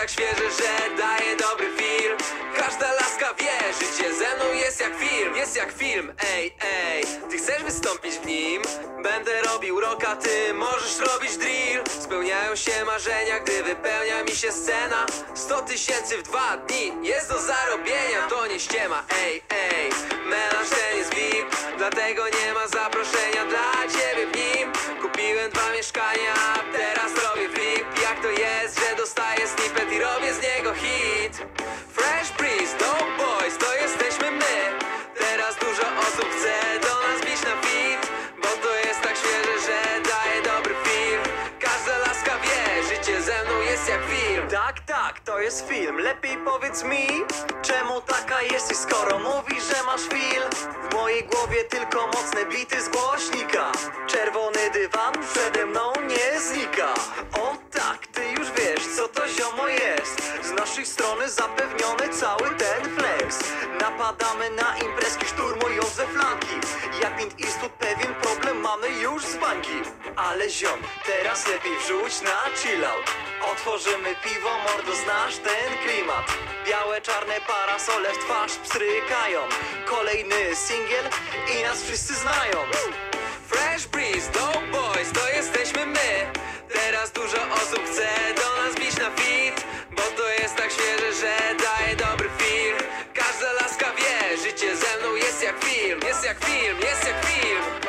tak świeże, że daje dobry film. Każda laska wie, życie ze mną jest jak film. Jest jak film, ej, ej. Ty chcesz wystąpić w nim? Będę robił rocka, ty możesz robić drill. Spełniają się marzenia, gdy wypełnia mi się scena. 100 000 w 2 dni jest do zarobienia. To nie ściema, ej, ej. Melanż ten jest VIP, dlatego nie ma zaproszenia dla ciebie w nim. Kupiłem 2 mieszkania, teraz robię flip. Jak to jest, że dostaję snippet i robię z niego hit? Fresh Breeze, Dope Boys, to jesteśmy my. Teraz dużo osób chce do nas bić na fit, bo to jest tak świeże, że daje dobry film. Każda laska wie, życie ze mną jest jak film. Tak, tak, to jest film. Lepiej powiedz mi, czemu taka jesteś, skoro mówisz, że masz feel? W mojej głowie tylko mocne bity z głośnika. Czerwony dywan przede mną nie znika. O tak, ty już wiesz, co to ziomo jest. Z naszej strony zapewniony cały ten flex. Napadamy na imprezki, szturmując ze flanki. Jak Clint Eastwood, pewien problem mamy już z bańki. Ale ziom, teraz lepiej wrzuć na chillout. Otworzymy piwo, mordo, znasz ten klimat. Białe, czarne parasole w twarz pstrykają. Kolejny singiel i nas wszyscy znają. Fresh Breeze, Dope Boys, to jesteśmy my. Teraz dużo osób chce do nas bić na fit, bo to jest tak świeże, że daje dobry film. Każda laska wie, życie ze mną jest jak film. Jest jak film, jest jak film.